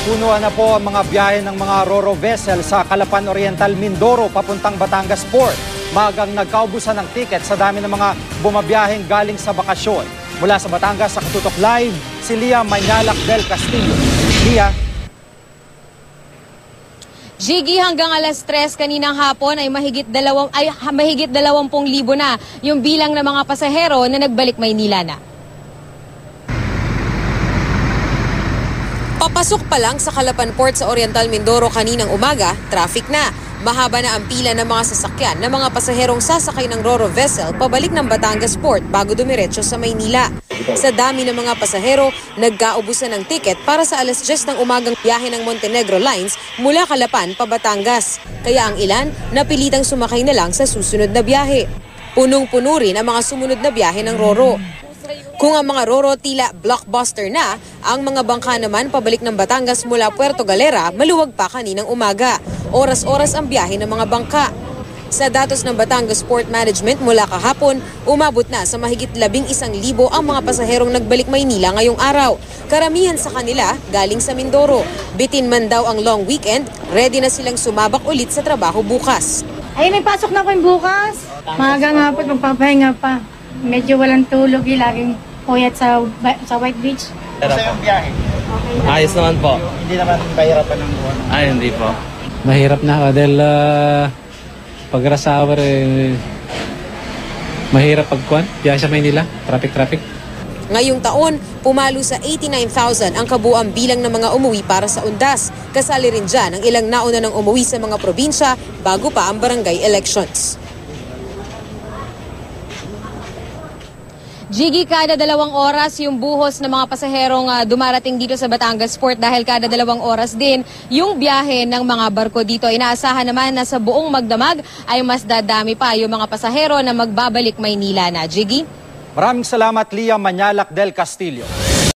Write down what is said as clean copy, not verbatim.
Punuan na po ang mga biyahe ng mga Ro-Ro vessel sa Calapan Oriental, Mindoro papuntang Batangas Port. Maagang nagkaubusan ng tiket sa dami ng mga bumabiyaheng galing sa bakasyon. Mula sa Batangas sa Katutok Live, si Lia Maynalak del Castillo. Lia. Jiggy, hanggang alas 3 kaninang hapon ay mahigit 20,000 na yung bilang ng mga pasahero na nagbalik Maynila na. Papasok pa lang sa Calapan Port sa Oriental Mindoro kaninang umaga, traffic na. Mahaba na ang pila ng mga sasakyan ng mga pasaherong sasakay ng Ro-Ro vessel pabalik ng Batangas Port bago dumiretso sa Maynila. Sa dami ng mga pasahero, nagkaubusan ng tiket para sa alas 10 ng umagang biyahe ng Montenegro Lines mula Calapan pa Batangas. Kaya ang ilan napilitang sumakay na lang sa susunod na biyahe. Punong-puno rin ang mga sumunod na biyahe ng Ro-Ro. Kung ang mga Ro-Ro tila blockbuster na, ang mga bangka naman pabalik ng Batangas mula Puerto Galera maluwag pa kaninang umaga. Oras-oras ang biyahe ng mga bangka. Sa datos ng Batangas Port Management mula kahapon, umabot na sa mahigit 11,000 ang mga pasaherong nagbalik Maynila ngayong araw. Karamihan sa kanila galing sa Mindoro. Bitin man daw ang long weekend, ready na silang sumabak ulit sa trabaho bukas. Ay, may pasok na ko yung bukas. Maaga nga po, magpapahinga pa. Medyo walang tulog, laging puyat sa White Beach. Kasi yung biyahe? Ayos naman po. Hindi naman mahirapan ng buwan? Ay, hindi po. Mahirap na dahil pag rush hour mahirap pagkuhan. Biyahe sa Maynila, traffic. Ngayong taon, pumalo sa 89,000 ang kabuuang bilang ng mga umuwi para sa undas. Kasali rin dyan ang ilang nauna ng umuwi sa mga probinsya bago pa ang barangay elections. Jiggy, kada 2 oras yung buhos ng mga pasaherong dumarating dito sa Batangas Port dahil kada 2 oras din yung biyahe ng mga barko dito. Inaasahan naman na sa buong magdamag ay mas dadami pa yung mga pasahero na magbabalik Maynila na. Jiggy? Maraming salamat, Lia Maynalak del Castillo.